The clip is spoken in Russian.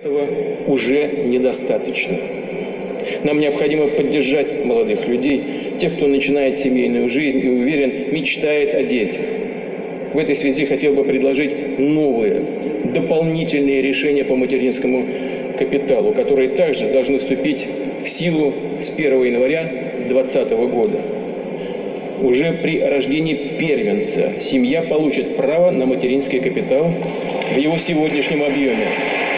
Этого уже недостаточно. Нам необходимо поддержать молодых людей, тех, кто начинает семейную жизнь и, уверен, мечтает о детях. В этой связи хотел бы предложить новые, дополнительные решения по материнскому капиталу, которые также должны вступить в силу с 1 января 2020 года. Уже при рождении первенца семья получит право на материнский капитал в его сегодняшнем объеме.